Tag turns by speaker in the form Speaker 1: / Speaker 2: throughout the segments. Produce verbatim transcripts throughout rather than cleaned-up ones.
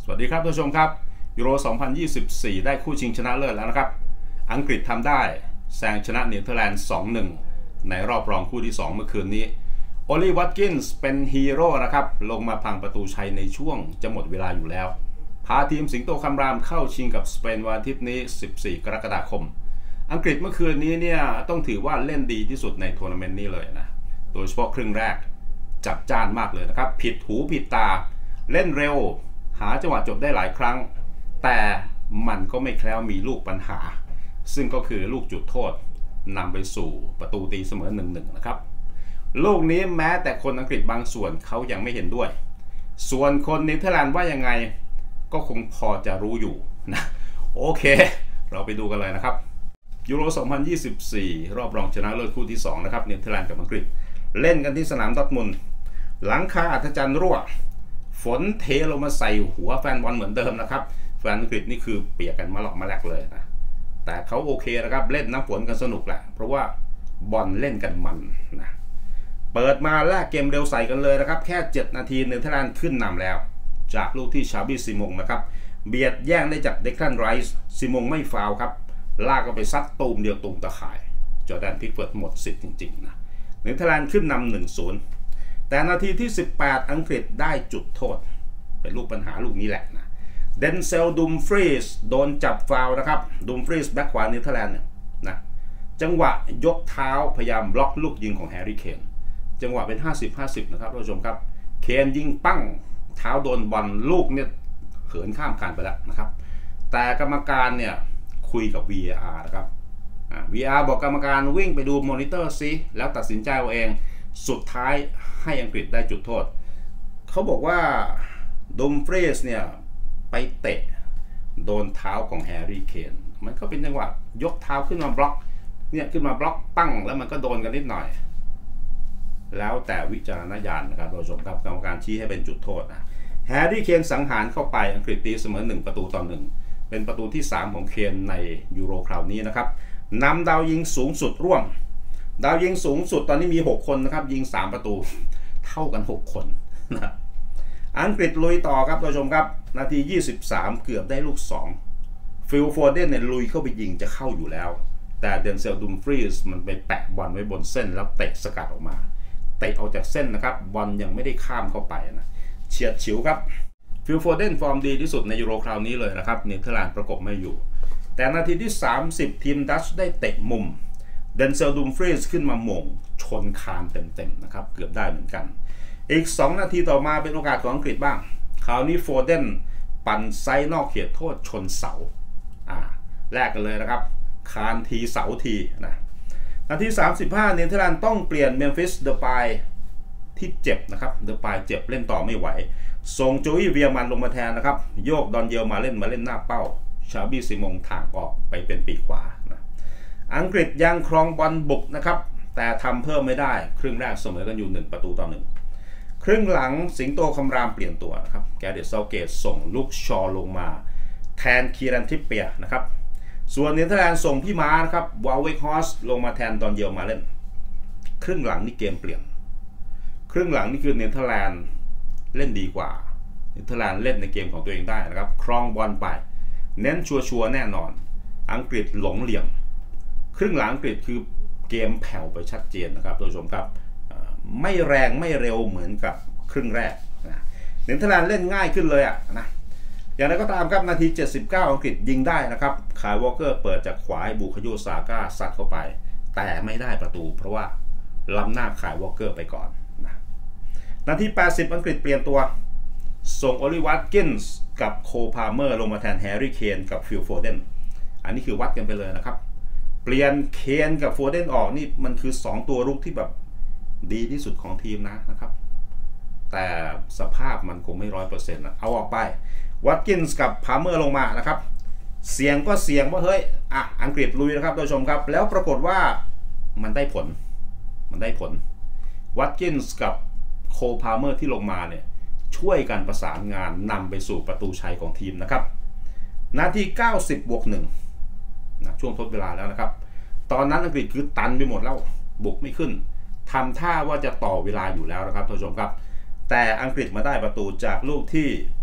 Speaker 1: สวัสดีครับท่านผู้ชมครับยูโร สองพันยี่สิบสี่ ได้คู่ชิงชนะเลิศแล้วนะครับอังกฤษทำได้แซงชนะเนเธอร์แลนด์ สองหนึ่ง ในรอบรองคู่ที่สองเมื่อคืนนี้โอลีวัตกินส์เป็นฮีโร่นะครับลงมาพังประตูชัยในช่วงจะหมดเวลาอยู่แล้วพาทีมสิงโตคำรามเข้าชิงกับสเปนวันอาทิตย์นี้สิบสี่กรกฎาคมอังกฤษเมื่อคืนนี้เนี่ยต้องถือว่าเล่นดีที่สุดในทัวร์นาเมนต์นี้เลยนะโดยเฉพาะครึ่งแรกจับจ้านมากเลยนะครับผิดหูผิดตาเล่นเร็วหาจังหวะจบได้หลายครั้งแต่มันก็ไม่แคล้วมีลูกปัญหาซึ่งก็คือลูกจุดโทษนำไปสู่ประตูตีเสมอ หนึ่งหนึ่ง นะครับลูกนี้แม้แต่คนอังกฤษบางส่วนเขายังไม่เห็นด้วยส่วนคนเนเธอร์แลนด์ว่ายังไงก็คงพอจะรู้อยู่นะโอเคเราไปดูกันเลยนะครับยูโร สองพันยี่สิบสี่ รอบรองชนะเลิศคู่ที่สองนะครับเนเธอร์แลนด์กับอังกฤษเล่นกันที่สนามดอร์ทมุนด์หลังคาอัศจรรย์รั่วฝนเทลงมาใส่หัวแฟนบอลเหมือนเดิมนะครับแฟนอังกฤษนี่คือเปียกกันมาหลอกมาแหลกเลยนะแต่เขาโอเคนะครับเล่นน้ำฝนกันสนุกแหละเพราะว่าบอลเล่นกันมันนะเปิดมาแลกเกมเร็วใส่กันเลยนะครับแค่เจ็ดนาทีเนเธอร์แลนด์ขึ้นนำแล้วจากลูกที่ชาบี้ซิมงนะครับเบียดแย่งได้จากเดคลันไรส์ซิมงไม่ฟาวครับลากก็ไปซัดตูมเดียวตูมตะข่ายจอร์แดนพิกเฟิร์ดหมดสิทธิ์จริงๆนะเนเธอร์แลนด์ขึ้นนำ หนึ่งศูนย์ แต่นาทีที่สิบแปดอังกฤษได้จุดโทษเป็นลูกปัญหาลูกนี้แหละนะเดนเซลดุมฟรีสโดนจับฟาวล์นะครับดุมฟรีสแบ็คขวาเนเธอร์แลนด์เนี่ยนะจังหวะยกเท้าพยายามบล็อกลูกยิงของแฮร์รี่เคนจังหวะเป็น ห้าสิบ ห้าสิบ นะครับท่านผู้ชมครับเคนยิงปั้งเท้าโดนบอลลูกเนี่ยเหินข้ามคานไปแล้วนะครับแต่กรรมการเนี่ยคุยกับ วี เอ อาร์ นะครับ วี เอ อาร์ บอกกรรมการวิ่งไปดูมอนิเตอร์ซิแล้วตัดสินใจเอาเองสุดท้ายให้อังกฤษได้จุดโทษเขาบอกว่าดุมฟรีสเนี่ยไปเตะโดนเท้าของแฮร์รี่เคนมันก็เป็นจังหวะยกเท้าขึ้นมาบล็อกเนี่ยขึ้นมาบล็อกปั้งแล้วมันก็โดนกันนิดหน่อยแล้วแต่วิจารณญาณนะครับท่านผู้ชมครับกรรมการชี้ให้เป็นจุดโทษนะแฮร์รี่เคนสังหารเข้าไปอังกฤษตีเสมอหนึ่งประตูต่อหนึ่งเป็นประตูที่สามของเคนในยูโรคราวนี้นะครับนำดาวยิงสูงสุดร่วมดาวยิงสูงสุดตอนนี้มีหกคนนะครับยิงสามประตูเท่ากันหกคนนะอังกฤษลุยต่อครับท่านผู้ชมครับนาทียี่สิบสามเกือบได้ลูกสองฟิลโฟเดนเนี่ยลุยเข้าไปยิงจะเข้าอยู่แล้วแต่เดนเซลดุมฟรีสมันไปแปะบอลไว้บนเส้นแล้วเตะสกัดออกมาเตะออกจากเส้นนะครับบอลยังไม่ได้ข้ามเข้าไปนะเฉียดฉิวครับฟิลโฟเดนฟอร์มดีที่สุดในยูโรคราวนี้เลยนะครับเนเธอร์แลนด์ประกบไม่อยู่แต่นาทีที่สามสิบทีมดัชได้เตะมุมเดนเซลดุมฟรีสขึ้นมาหม่งชนคานเต็มๆนะครับเกือบได้เหมือนกันอีกสองนาทีต่อมาเป็นโอกาสของอังกฤษบ้างคราวนี้โฟเดนปั่นไซนอกเขตโทษชนเสาอ่าแลกกันเลยนะครับคานทีเสาทีนะนาทีสามสิบห้าเนเธอร์แลนด์ต้องเปลี่ยนเมมฟิสเดอปายที่เจ็บนะครับเดอปายเจ็บเล่นต่อไม่ไหวส่งโจอี้เวียมันลงมาแทนนะครับโยกดอนเยลมาเล่นมาเล่นหน้าเป้าชาบี้ซิมงถากออกไปเป็นปีกขวานะอังกฤษยังครองบอลบุกนะครับแต่ทำเพิ่มไม่ได้ครึ่งแรกเสมอกันอยู่หนึ่งประตูต่อหนึ่งครึ่งหลังสิงโตคำรามเปลี่ยนตัวนะครับแกเรต เซาเกตส่งลูกชอลงมาแทนคีรันทิปเปียนะครับส่วนเนเธอร์แลนด์ส่งพี่ม้านะครับวาลเวกฮอสลงมาแทนดอนเยลมาเล่นครึ่งหลังนี่เกมเปลี่ยนครึ่งหลังนี่คือเนเธอร์แลนด์เล่นดีกว่าเนเธอร์แลนด์เล่นในเกมของตัวเองได้นะครับครองบอลไปเน้นชัวร์ๆแน่นอนอังกฤษหลงเหลี่ยมครึ่งหลังอังกฤษคือเกมแผ่วไปชัดเจนนะครับท่านผู้ชมครับไม่แรงไม่เร็วเหมือนกับครึ่งแรกนะเนเธอร์แลนด์เล่นง่ายขึ้นเลยอ่ะนะอย่างไรก็ตามครับนาทีเจ็ดสิบเก้าอังกฤษยิงได้นะครับคายวอลเกอร์เปิดจากขวาให้บูคาโยซาก้าซัดเข้าไปแต่ไม่ได้ประตูเพราะว่าล้ำหน้าคายวอลเกอร์ไปก่อนนะนาทีแปดสิบอังกฤษเปลี่ยนตัวส่งโอลิวัตกินส์กับโคพาเมอร์ลงมาแทนแฮร์รี่เคนกับฟิลโฟเดนอันนี้คือวัดกันไปเลยนะครับเปลี่ยนเคนกับโฟเดนออกนี่มันคือสองตัวรุกที่แบบดีที่สุดของทีมนะนะครับแต่สภาพมันคงไม่ร้อยเปอร์เซ็นต์นะเอาออกไปวัตกินส์กับพาเมอร์ลงมานะครับเสียงก็เสียงว่าเฮ้ยอ่ะอังกฤษลุยนะครับท่านผู้ชมครับแล้วปรากฏว่ามันได้ผลมันได้ผลวัตกินส์กับโคพาเมอร์ที่ลงมาเนี่ยช่วยกันประสานงานนำไปสู่ประตูชัยของทีมนะครับนาทีเก้าสิบบวกหนึ่งนะช่วงทดเวลาแล้วนะครับตอนนั้นอังกฤษคือตันไปหมดแล้วบุกไม่ขึ้นทำท่าว่าจะต่อเวลาอยู่แล้วนะครับท่านผู้ชมครับแต่อังกฤษมาได้ประตูจากลูกที่โค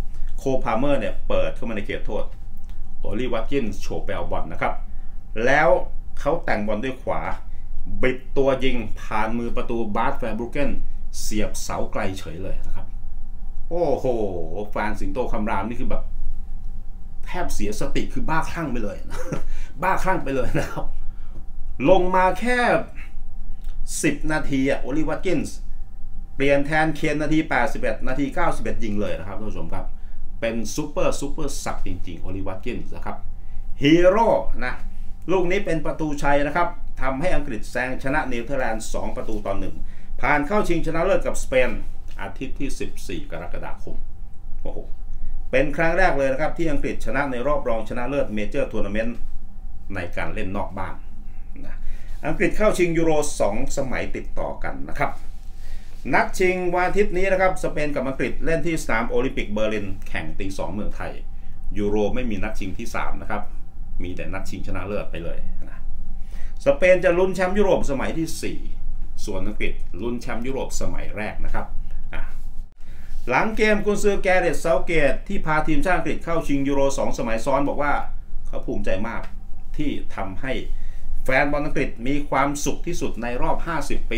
Speaker 1: โคพาเมอร์เนี่ยเปิดเข้ามาในเขตโทษโอลีวัตกินส์โฉบไปเอาบอลนะครับแล้วเขาแต่งบอลด้วยขวาบิดตัวยิงผ่านมือประตูบาร์ตแฟร์บรูเกนเสียบเสาไกลเฉยเลยนะครับโอ้โหแฟนสิงโตคำรามนี่คือแบบแทบเสียสติคือบ้าคลั่งไปเลยบ้าคลั่งไปเลยนะครับลงมาแค่สิบนาทีอะโอลีวัตกินส์เปลี่ยนแทนเคนนาทีแปดสิบเอ็ดนาทีเก้าสิบเอ็ดยิงเลยนะครับท่านผู้ชมครับเป็นซูเปอร์ซูเปอร์สับจริงๆโอลีวัตกินส์นะครับฮีโร่นะลูกนี้เป็นประตูชัยนะครับทำให้อังกฤษแซงชนะเนเธอร์แลนด์สองประตูต่อหนึ่งผ่านเข้าชิงชนะเลิศกับสเปนอาทิตย์ที่สิบสี่กรกฎาคมโอ้โหเป็นครั้งแรกเลยนะครับที่อังกฤษชนะในรอบรองชนะเลิศเมเจอร์ทัวร์นาเมนต์ในการเล่นนอกบ้านนะอังกฤษเข้าชิงยูโรสองสมัยติดต่อกันนะครับนัดชิงวันอาทิตย์นี้นะครับสเปนกับอังกฤษเล่นที่สนามโอลิมปิกเบอร์ลินแข่งตีสองเมืองไทยยูโรไม่มีนัดชิงที่สามนะครับมีแต่นัดชิงชนะเลิศไปเลยนะสเปนจะลุ้นแชมป์ยุโรปสมัยที่สี่ส่วนอังกฤษลุ้นแชมป์ยุโรปสมัยแรกนะครับหลังเกมกุนซือแกเรต เซาเกตที่พาทีมชาติอังกฤษเข้าชิงยูโรสองสมัยซ้อนบอกว่าเขาภูมิใจมากที่ทำให้แฟนบอลอังกฤษมีความสุขที่สุดในรอบห้าสิบปี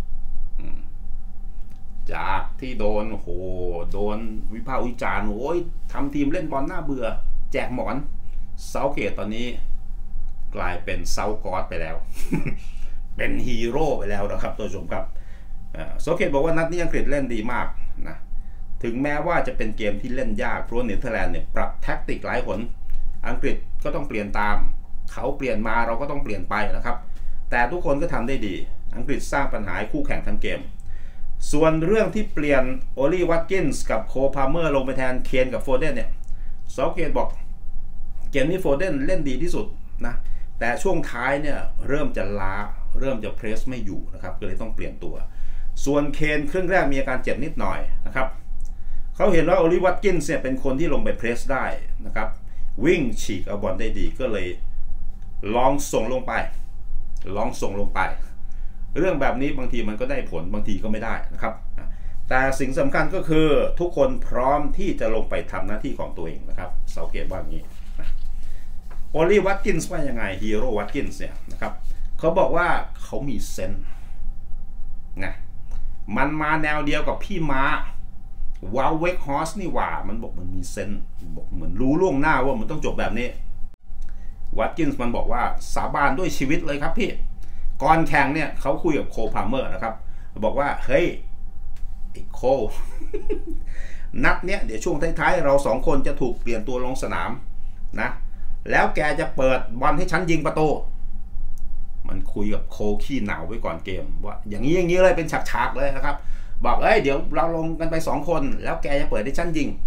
Speaker 1: จากที่โดนโหโดนวิพากษ์วิจารณ์โอ้ยทำทีมเล่นบอลหน้าเบื่อแจกหมอนเซาเกตตอนนี้กลายเป็นเซากอสไปแล้ว เป็นฮีโร่ไปแล้วนะครับท่านผู้ชมครับเซาเกตบอกว่านัดนี้อังกฤษเล่นดีมากนะถึงแม้ว่าจะเป็นเกมที่เล่นยากเพราะเนเธอร์แลนด์เนี่ยปรับแท็กติกหลายหนอังกฤษก็ต้องเปลี่ยนตามเขาเปลี่ยนมาเราก็ต้องเปลี่ยนไปนะครับแต่ทุกคนก็ทำได้ดีอังกฤษสร้างปัญหาคู่แข่งทั้งเกมส่วนเรื่องที่เปลี่ยนโอลีวัตกินส์กับโคพาเมอร์ลงไปแทนเคนกับโฟเดนเนี่ยเซาเกตบอกเกมนี้โฟเดนเล่นดีที่สุดนะแต่ช่วงท้ายเนี่ยเริ่มจะล้าเริ่มจะเพรสไม่อยู่นะครับก็เลยต้องเปลี่ยนตัวส่วนเคนครึ่งแรกมีอาการเจ็บนิดหน่อยนะครับเขาเห็นว่าโอลีวัตกินส์เนี่ยเป็นคนที่ลงไปเพรสได้นะครับวิ่งฉีกเอาบอลได้ดีก็เลยลองส่งลงไปลองส่งลงไปเรื่องแบบนี้บางทีมันก็ได้ผลบางทีก็ไม่ได้นะครับแต่สิ่งสำคัญก็คือทุกคนพร้อมที่จะลงไปทำหน้าที่ของตัวเองนะครับเซาเกตว่างี้โอลีวัตกินส์ว่ายังไงฮีโร่วัตกินส์เนี่ยนะครับเขาบอกว่าเขามีเซนส์ไงมันมาแนวเดียวกับพี่ม้าวาลเวกฮอสนี่หว่ามันบอกมันมีเซนส์บอกเหมือนรู้ล่วงหน้าว่ามันต้องจบแบบนี้วัตกินส์มันบอกว่าสาบานด้วยชีวิตเลยครับพี่ก่อนแข่งเนี่ยเขาคุยกับโคพาเมอร์นะครับบอกว่าเฮ้ยไอ้โค นัดเนี้ยเดี๋ยวช่วงท้ายๆเราสองคนจะถูกเปลี่ยนตัวลงสนามนะแล้วแกจะเปิดบอลให้ฉันยิงประตูมันคุยกับโคขี้หนาวไว้ก่อนเกมว่าอย่างนี้อย่างนี้เลยเป็นฉากๆเลยนะครับบอกเอ้ยเดี๋ยวเราลงกันไปสองคนแล้วแกจะเปิดให้ฉันยิง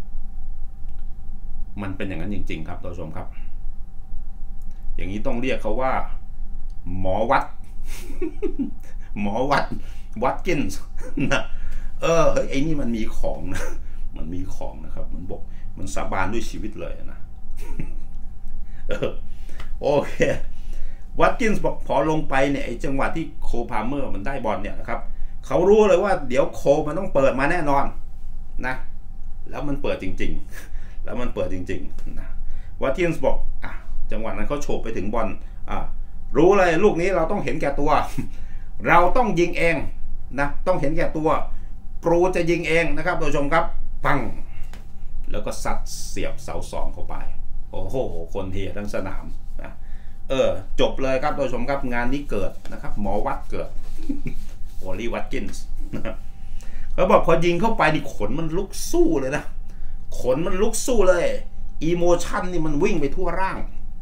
Speaker 1: มันเป็นอย่างนั้นจริงๆครับท่านผู้ชมครับอย่างนี้ต้องเรียกเขาว่าหมอวัด หมอวัดวัดกินส์นะเออเฮ้ยไอ้นี่มันมีของนะมันมีของนะครับมันบอกมันสาบานด้วยชีวิตเลยนะ เออโอเควัดกินส์บอกพอลงไปเนี่ยไอ้จังหวะที่โคพาเมอร์มันได้บอลเนี่ยนะครับเขารู้เลยว่าเดี๋ยวโคมันต้องเปิดมาแน่นอนนะแล้วมันเปิดจริงๆแล้วมันเปิดจริงๆนะวัดกินส์บอกอ่ะจังหวะนั้นเขาโฉบไปถึงบอลอ่ะรู้เลยลูกนี้เราต้องเห็นแก่ตัวเราต้องยิงเองนะต้องเห็นแก่ตัวโปรจะยิงเองนะครับท่านผู้ชมครับปังแล้วก็ซัดเสียบเสาสองเข้าไปโอ้โหคนเฮทั้งสนามนะเออจบเลยครับท่านผู้ชมครับงานนี้เกิดนะครับหมอวัดเกิดโอลีวัตกินส์เขาบอกพอยิงเข้าไปนี่ขนมันลุกสู้เลยนะขนมันลุกสู้เลยอีโมชันนี่มันวิ่งไปทั่วร่าง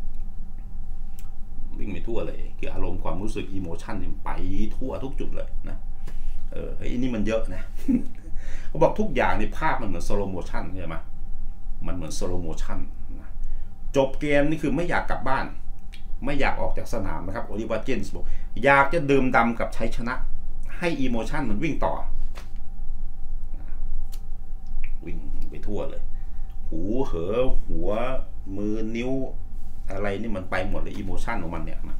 Speaker 1: วิ่งไปทั่วเลยคืออารมณ์ความรู้สึกอีโมชันนี่ไปทั่วทุกจุดเลยนะเออไอ้นี่มันเยอะนะเขาบอกทุกอย่างในภาพมันเหมือนสโลโมชันใช่ไหมมันเหมือนสโลโมชันนะจบเกมนี่คือไม่อยากกลับบ้านไม่อยากออกจากสนามนะครับโอลิเวอร์ เจนส์บอกอยากจะดื่มด่ำกับชัยชนะให้อีโมชันมันวิ่งต่อวิ่งไปทั่วเลยหูเหอหัวมือนิ้วอะไรนี่มันไปหมดเลยอีโมชันของมันเนี่ยนะ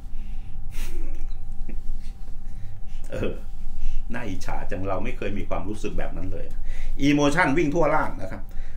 Speaker 1: เออน่าอิจฉาจังเราไม่เคยมีความรู้สึกแบบนั้นเลยอีโมชันวิ่งทั่วร่างนะครับ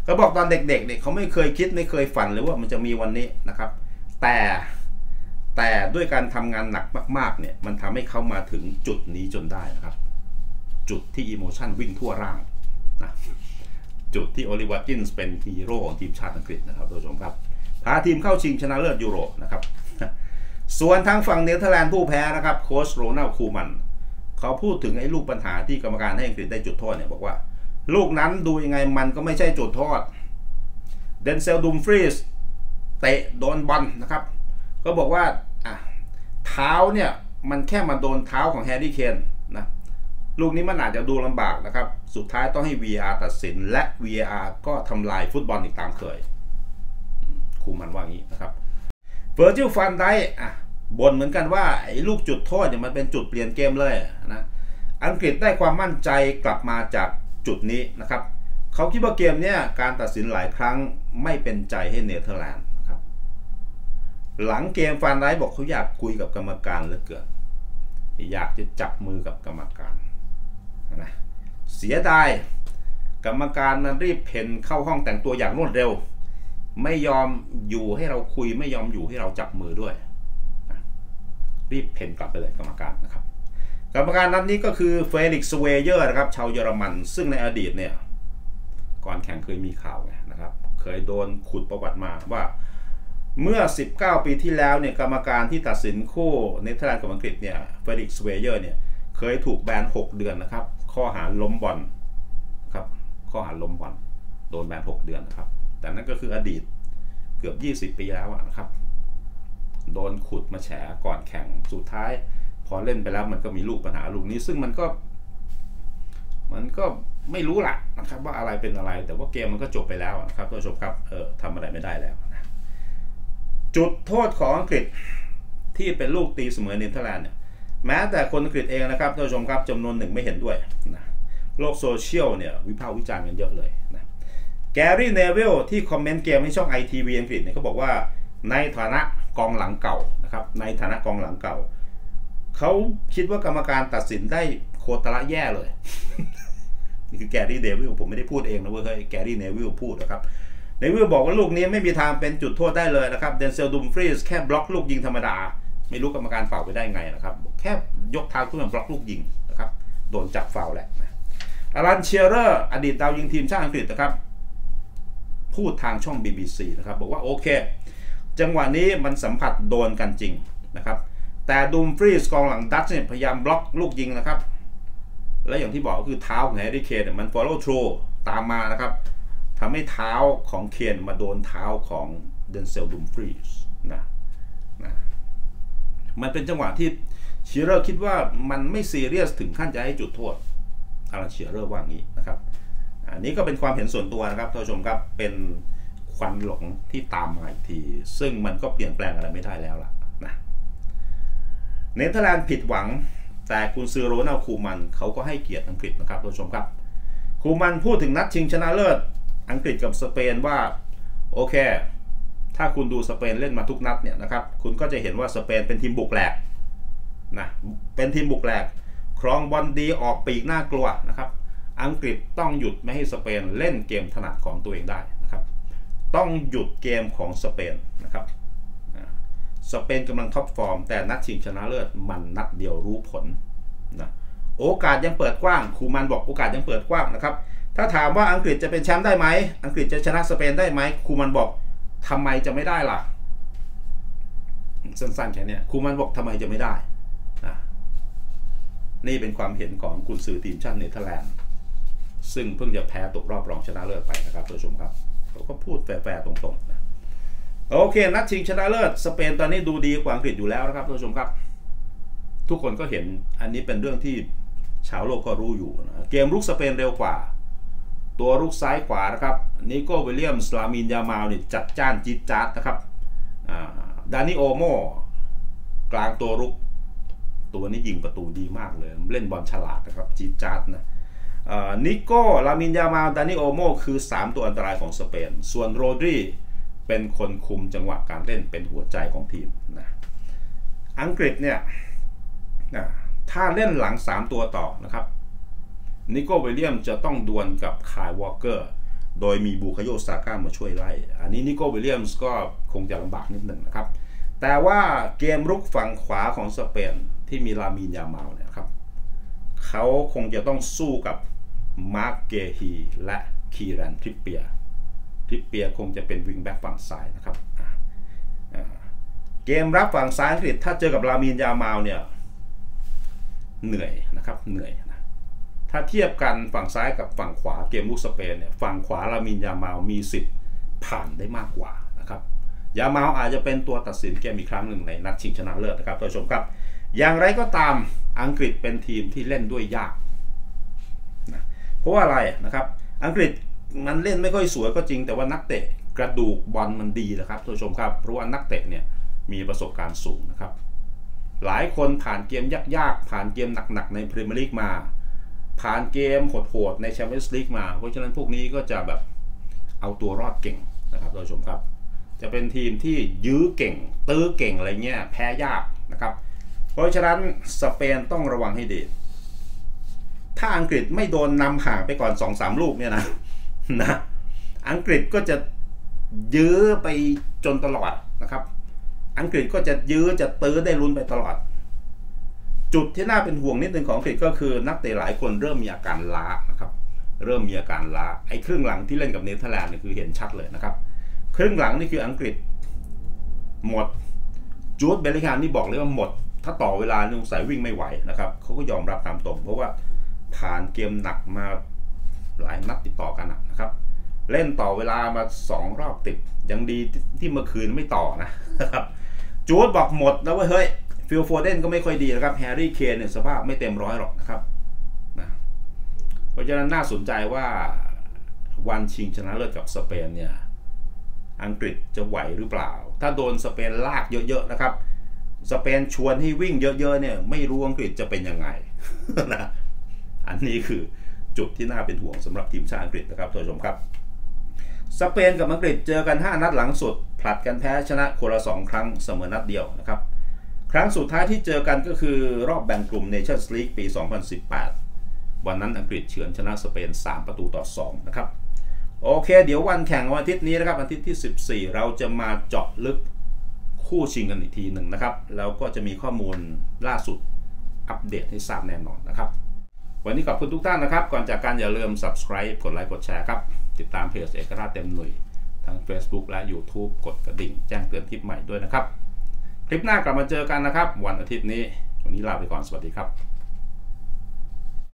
Speaker 1: ก็บอกตอนเด็กๆเนี่ยเขาไม่เคยคิดไม่เคยฝันเลยว่ามันจะมีวันนี้นะครับแต่แต่ด้วยการทำงานหนักมากๆเนี่ยมันทำให้เขามาถึงจุดนี้จนได้นะครับจุดที่อิโมชันวิ่งทั่วร่างนะจุดที่โอลิเวอร์ กินส์เป็นฮีโร่ของทีมชาติอังกฤษนะครับทุกผู้ชมครับพาทีมเข้าชิงชนะเลิศยูโรนะครับส่วนทางฝั่งเนเธอร์แลนด์ผู้แพ้นะครับโค้ชโรนัลด์ คูมันเขาพูดถึงไอ้ลูกปัญหาที่กรรมการให้อังกฤษได้จุดโทษเนี่ยบอกว่าลูกนั้นดูยังไงมันก็ไม่ใช่จุดโทษเดนเซล ดุมฟรีสเตะโดนบอลนะครับก็บอกว่าอ่ะเท้าเนี่ยมันแค่มาโดนเท้าของแฮร์รี่ เคนนะลูกนี้มันอาจจะดูลำบากนะครับสุดท้ายต้องให้ วี อาร์ ตัดสินและ วี อาร์ ก็ทำลายฟุตบอลอีกตามเคยครูมันว่างี้นะครับเวอร์จิล ฟันไดค์อ่ะบ่นเหมือนกันว่าไอ้ลูกจุดโทษเนี่ยมันเป็นจุดเปลี่ยนเกมเลยนะอังกฤษได้ความมั่นใจกลับมาจากจุดนี้นะครับเขาคิดว่าเกมเนี้ยการตัดสินหลายครั้งไม่เป็นใจให้เนเธอร์แลนด์นะครับหลังเกมฟันไดค์บอกเขาอยากคุยกับกรรมการเหลือเกินอยากจะจับมือกับกรรมการนะเสียดายกรรมการมันรีบเพ่นเข้าห้องแต่งตัวอย่างรวดเร็วไม่ยอมอยู่ให้เราคุยไม่ยอมอยู่ให้เราจับมือด้วยนะรีบเพ่นกลับไปเลยกรรมการนะครับกรรมการนัดนี้ก็คือเฟลิกซ์ สเวเยอร์นะครับชาวเยอรมันซึ่งในอดีตเนี่ยก่อนแข่งเคยมีข่าวไงนะครับเคยโดนขุดประวัติมาว่าเมื่อสิบเก้าปีที่แล้วเนี่ยกรรมการที่ตัดสินคู่เนเธอร์แลนด์กับอังกฤษเนี่ยเฟลิกซ์ สเวเยอร์เนี่ยเคยถูกแบนหกเดือนนะครับข้อหาล้มบอลครับข้อหาล้มบอลโดนแบนหกเดือนนะครับแต่นั่นก็คืออดีตเกือบยี่สิบปีแล้วนะครับโดนขุดมาแฉก่อนแข่งสุดท้ายพอเล่นไปแล้วมันก็มีลูกปัญหาลูกนี้ซึ่งมันก็มันก็ไม่รู้หละนะครับว่าอะไรเป็นอะไรแต่ว่าเกมมันก็จบไปแล้วนะครับท่านผู้ชมครับเออทำอะไรไม่ได้แล้วนะจุดโทษของอังกฤษที่เป็นลูกตีเสมอเนเธอร์แลนด์เนี่ยแม้แต่คนอังกฤษเองนะครับท่านผู้ชมครับจำนวนหนึ่งไม่เห็นด้วยนะโลกโซเชียลเนี่ยวิพากษ์วิจารณ์กันเยอะเลยนะแกรี่ เนวิลที่คอมเมนต์เกมในช่อง ไอ ที วี อังกฤษเนี่ยเขาบอกว่าในฐานะกองหลังเก่านะครับในฐานะกองหลังเก่าเขาคิดว่ากรรมการตัดสินได้โคตรละแย่เลยนี่คือแกรี่ เนวิลผมไม่ได้พูดเองนะเว้ยแกรี่ เนวิลพูดนะครับเนวิลบอกว่าลูกนี้ไม่มีทางเป็นจุดโทษได้เลยนะครับเดนเซล ดุมฟรีสแค่บล็อกลูกยิงธรรมดาไม่รู้กรรมการเป่าไปได้ไงนะครับแค่ยกเท้าขึ้นมาบล็อกลูกยิงนะครับโดนจับฟาวล์แหละนะอารัน เชียร์เรอร์อดีตดาวยิงทีมชาติอังกฤษนะครับพูดทางช่อง บี บี ซี นะครับบอกว่าโอเคจังหวะนี้มันสัมผัสโดนกันจริงนะครับแต่ดุมฟรีสกองหลังดัตช์เนี่ยพยายามบล็อกลูกยิงนะครับและอย่างที่บอกก็คือเท้าของแฮร์รี่ เคนเนี่ยมัน follow through ตามมานะครับทำให้เท้าของเคนมาโดนเท้าของเดนเซล ดุมฟรีสนะนะมันเป็นจังหวะที่เชียร์เรอร์คิดว่ามันไม่ซีเรียสถึงขั้นจะให้จุดโทษอารัน เชียร์เรอร์ว่างี้นะครับอันนี้ก็เป็นความเห็นส่วนตัวนะครับท่านผู้ชมครับเป็นควันหลงที่ตามมาอีกทีซึ่งมันก็เปลี่ยนแปลงอะไรไม่ได้แล้วล่ะนะเนเธอร์แลนด์ผิดหวังแต่กุนซือโรนัลด์ คูมันเขาก็ให้เกียรติอังกฤษนะครับท่านผู้ชมครับคูมันพูดถึงนัดชิงชนะเลิศอังกฤษกับสเปนว่าโอเคถ้าคุณดูสเปนเล่นมาทุกนัดเนี่ยนะครับคุณก็จะเห็นว่าสเปนเป็นทีมบุกแหลกนะเป็นทีมบุกแหลกครองบอลดีออกปีกน่ากลัวนะครับอังกฤษต้องหยุดไม่ให้สเปนเล่นเกมถนัดของตัวเองได้นะครับต้องหยุดเกมของสเปนนะครับสเปนกำลังท็อปฟอร์มแต่นัดชิงชนะเลิศมันนัดเดียวรู้ผลนะโอกาสยังเปิดกว้างคูมันบอกโอกาสยังเปิดกว้างนะครับถ้าถามว่าอังกฤษจะเป็นแชมป์ได้ไหมอังกฤษจะชนะสเปนได้ไหมคูมันบอกทำไมจะไม่ได้ล่ะสั้นๆแค่นี้คูมันบอกทำไมจะไม่ได้นะนี่เป็นความเห็นของกุนซือทีมชาติเนเธอร์แลนด์ซึ่งเพิ่งจะแพ้ตกรอบรองชนะเลิศไปนะครับท่านผู้ชมครับเขาก็พูดแฝงๆตรงๆนะโอเคนัดชิงชนะเลิศสเปนตอนนี้ดูดีกว่าอังกฤษอยู่แล้วนะครับท่านผู้ชมครับทุกคนก็เห็นอันนี้เป็นเรื่องที่ชาวโลกก็รู้อยู่นะเกมรุกสเปนเร็วกว่าตัวรุกซ้ายขวานะครับนิโก้ วิลเลียมส์ ลามิน ยามาลเนี่ยจัดจ้านจี๊ดจ๊าดนะครับดานิ โอโมกลางตัวรุกตัวนี้ยิงประตูดีมากเลยเล่นบอลฉลาดนะครับจี๊ดจ๊าดนะนิโก้ ลามิน ยามาล ดานิ โอโมคือสามตัวอันตรายของสเปนส่วนโรดริเป็นคนคุมจังหวะการเล่นเป็นหัวใจของทีมนะอังกฤษเนี่ยถ้าเล่นหลังสามตัวต่อนะครับนิโก้ วิลเลียมจะต้องดวลกับคายวอลเกอร์โดยมีบูคาโยซาก้ามาช่วยไล่อันนี้นิโก้วิลเลียมส์ก็คงจะลำบากนิดหนึ่งนะครับแต่ว่าเกมรุกฝั่งขวาของสเปนที่มีลามีนยามาลเนี่ยครับเขาคงจะต้องสู้กับมาร์กเกฮีและคีรันทริปเปียทริปเปียคงจะเป็นวิงแบ็กฝั่งซ้ายนะครับเกมรับฝั่งซ้ายอังกฤษถ้าเจอกับลามีนยามาลเนี่ยเหนื่อยนะครับเหนื่อยนะถ้าเทียบกันฝั่งซ้ายกับฝั่งขวาเกมลุกสเปนเนี่ยฝั่งขวาลามีนยามาลมีสิทธิ์ผ่านได้มากกว่านะครับยามาลอาจจะเป็นตัวตัดสินเกมอีกครั้งหนึ่งในนัดชิงชนะเลิศนะครับท่านผู้ชมครับอย่างไรก็ตามอังกฤษเป็นทีมที่เล่นด้วยยากนะเพราะว่าอะไรนะครับอังกฤษมันเล่นไม่ค่อยสวยก็จริงแต่ว่านักเตะกระดูกบอลมันดีนะครับท่านผู้ชมครับเพราะว่านักเตะเนี่ยมีประสบการณ์สูงนะครับหลายคนผ่านเกมยากๆผ่านเกมหนักๆในพรีเมียร์ลีกมาผ่านเกมโหดๆในแชมเปี้ยนส์ลีกมาเพราะฉะนั้นพวกนี้ก็จะแบบเอาตัวรอดเก่งนะครับท่านผู้ชมครับจะเป็นทีมที่ยื้อเก่งตื้อเก่งอะไรเงี้ยแพ้ยากนะครับเพราะฉะนั้นสเปนต้องระวังให้ดีถ้าอังกฤษไม่โดนนำห่างไปก่อน สองสาม ลูกเนี่ยนะนะอังกฤษก็จะยื้อไปจนตลอดนะครับอังกฤษก็จะยื้อจะตื้อได้ลุ้นไปตลอดจุดที่น่าเป็นห่วงนิดนึงของอังกฤษก็คือนักเตะหลายคนเริ่มมีอาการล้านะครับเริ่มมีอาการล้าไอ้ครึ่งหลังที่เล่นกับเนเธอร์แลนด์นี่คือเห็นชัดเลยนะครับครึ่งหลังนี่คืออังกฤษหมดจูดเบลลิงแฮมนี่บอกเลยว่าหมดถ้าต่อเวลานี่สงสัยวิ่งไม่ไหวนะครับเขาก็ยอมรับตามตรงเพราะว่าผ่านเกมหนักมาหลายนัดติดต่อกันนะครับเล่นต่อเวลามาสองรอบติดยังดีที่เมื่อคืนไม่ต่อนะครับจูดบอกหมดแล้วว่าเฮ้ยฟิลโฟเดนก็ไม่ค่อยดีนะครับแฮร์รี่เคนเนี่ยสภาพไม่เต็มร้อยหรอกนะครับนะเพราะฉะนั้นน่าสนใจว่าวันชิงชนะเลิศกับสเปนเนี่ยอังกฤษจะไหวหรือเปล่าถ้าโดนสเปนลากเยอะๆนะครับสเปนชวนให้วิ่งเยอะๆเนี่ยไม่รู้อังกฤษจะเป็นยังไงนะอันนี้คือจุดที่น่าเป็นห่วงสำหรับทีมชาติอังกฤษนะครับท่านผู้ชมครับสเปนกับอังกฤษเจอกันห้านัดหลังสุดผลัดกันแพ้ชนะคนละสองครั้งเสมอนัดเดียวนะครับครั้งสุดท้ายที่เจอกันก็คือรอบแบ่งกลุ่ม Nations League ปี สองพันสิบแปด วันนั้นอังกฤษเฉือนชนะสเปนสามประตูต่อสองนะครับโอเคเดี๋ยววันแข่งวันอาทิตย์นี้นะครับอาทิตย์ที่สิบสี่เราจะมาเจาะลึกคู่ชิงกันอีกทีหนึ่งนะครับแล้วก็จะมีข้อมูลล่าสุดอัปเดตให้ทราบแน่นอนนะครับวันนี้ขอบคุณทุกท่านนะครับก่อนจากการอย่าลืม Subscribe กดไลค์กดแชร์ครับติดตามเพจเอกราชเต็มหน่วยทั้ง Facebook และ YouTube กดกระดิ่งแจ้งเตือนคลิปใหม่ด้วยนะครับคลิปหน้ากลับมาเจอกันนะครับวันอาทิตย์นี้วันนี้ลาไปก่อนสวัสดีครับ